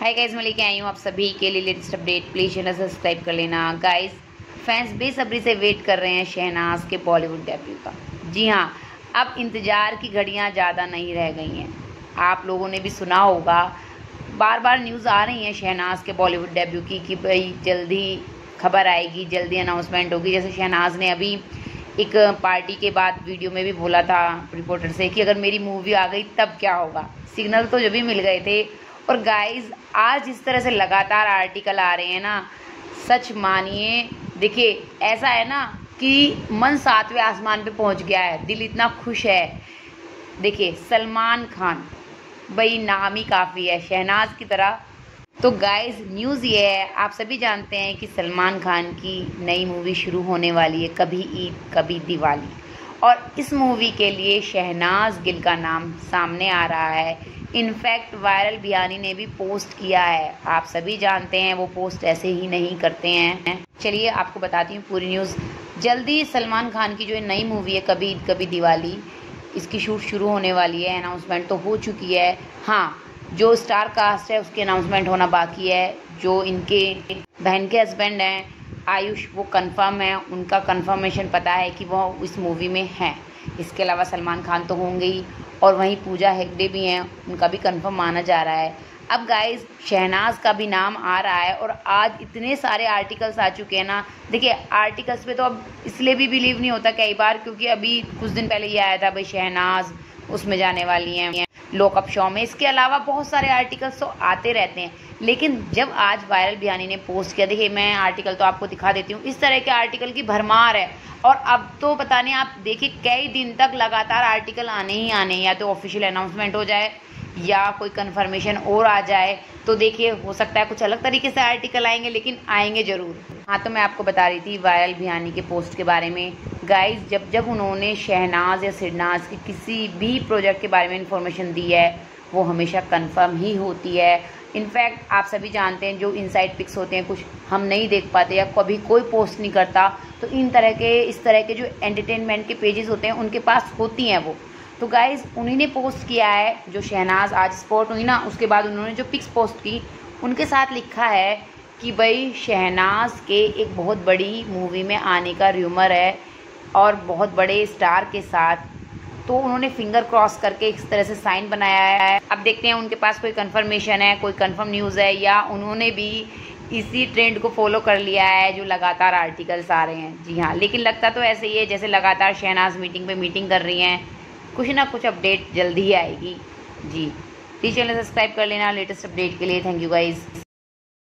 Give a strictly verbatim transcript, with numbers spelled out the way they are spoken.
Hi guys, मैं लेके आई हूँ आप सभी के लिए latest update. Please channel subscribe कर लेना। गाइस, फैंस बेसब्री से वेट कर रहे हैं शहनाज के बॉलीवुड डेब्यू का। जी हाँ, अब इंतज़ार की घड़ियाँ ज़्यादा नहीं रह गई हैं। आप लोगों ने भी सुना होगा, बार बार न्यूज़ आ रही हैं शहनाज के बॉलीवुड डेब्यू की कि भाई जल्दी खबर आएगी, जल्दी अनाउंसमेंट होगी। जैसे शहनाज ने अभी एक पार्टी के बाद वीडियो में भी बोला था रिपोर्टर से कि अगर मेरी मूवी आ गई तब क्या होगा। सिग्नल तो जब भी मिल गए थे। और गाइस, आज इस तरह से लगातार आर्टिकल आ रहे हैं ना, सच मानिए। देखिए, ऐसा है ना कि मन सातवें आसमान पे पहुंच गया है, दिल इतना खुश है। देखिए, सलमान खान, भाई नाम ही काफ़ी है शहनाज की तरह। तो गाइस, न्यूज़ ये है, आप सभी जानते हैं कि सलमान खान की नई मूवी शुरू होने वाली है, कभी ईद कभी दिवाली। और इस मूवी के लिए शहनाज गिल का नाम सामने आ रहा है। इनफैक्ट वायरल बियानी ने भी पोस्ट किया है। आप सभी जानते हैं वो पोस्ट ऐसे ही नहीं करते हैं। चलिए आपको बताती हूँ पूरी न्यूज़। जल्दी सलमान खान की जो नई मूवी है कभी ईद कभी दिवाली, इसकी शूट शुरू होने वाली है। अनाउंसमेंट तो हो चुकी है। हाँ, जो स्टार कास्ट है उसकी अनाउंसमेंट होना बाकी है। जो इनके बहन के हस्बैंड हैं आयुष, वो कंफर्म है, उनका कंफर्मेशन पता है कि वो इस मूवी में हैं। इसके अलावा सलमान खान तो होंगे ही, और वहीं पूजा हेगड़े भी हैं, उनका भी कंफर्म माना जा रहा है। अब गाइस, शहनाज का भी नाम आ रहा है और आज इतने सारे आर्टिकल्स आ चुके हैं ना। देखिए, आर्टिकल्स पे तो अब इसलिए भी बिलीव नहीं होता कई बार, क्योंकि अभी कुछ दिन पहले ये आया था भाई शहनाज उसमें जाने वाली हैं लॉकअप शो में। इसके अलावा बहुत सारे आर्टिकल्स तो आते रहते हैं, लेकिन जब आज वायरल बियानी ने पोस्ट किया, देखिए मैं आर्टिकल तो आपको दिखा देती हूँ। इस तरह के आर्टिकल की भरमार है। और अब तो पता नहीं, आप देखिए कई दिन तक लगातार आर्टिकल आने ही आने, या तो ऑफिशियल अनाउंसमेंट हो जाए या कोई कंफर्मेशन और आ जाए। तो देखिए, हो सकता है कुछ अलग तरीके से आर्टिकल आएंगे, लेकिन आएंगे ज़रूर। हाँ, तो मैं आपको बता रही थी वायरल बियानी के पोस्ट के बारे में। गाइस, जब जब उन्होंने शहनाज या सिरनाज के किसी भी प्रोजेक्ट के बारे में इंफॉर्मेशन दी है, वो हमेशा कंफर्म ही होती है। इनफैक्ट आप सभी जानते हैं, जो इनसाइड पिक्स होते हैं कुछ हम नहीं देख पाते या कभी कोई पोस्ट नहीं करता, तो इन तरह के इस तरह के जो एंटरटेनमेंट के पेजेस होते हैं उनके पास होती हैं वो। तो गाइस, उन्हीं ने पोस्ट किया है। जो शहनाज आज स्पॉट हुई ना, उसके बाद उन्होंने जो पिक्स पोस्ट की, उनके साथ लिखा है कि भाई शहनाज के एक बहुत बड़ी मूवी में आने का र्यूमर है और बहुत बड़े स्टार के साथ। तो उन्होंने फिंगर क्रॉस करके इस तरह से साइन बनाया है। अब देखते हैं उनके पास कोई कंफर्मेशन है, कोई कंफर्म न्यूज़ है, या उन्होंने भी इसी ट्रेंड को फॉलो कर लिया है जो लगातार आर्टिकल्स आ रहे हैं। जी हाँ, लेकिन लगता तो ऐसे ही है जैसे लगातार शहनाज मीटिंग पे मीटिंग कर रही हैं। कुछ ना कुछ अपडेट जल्दी ही आएगी। जी, प्लीज़ चैनल सब्सक्राइब कर लेना लेटेस्ट अपडेट के लिए। Thank you guys.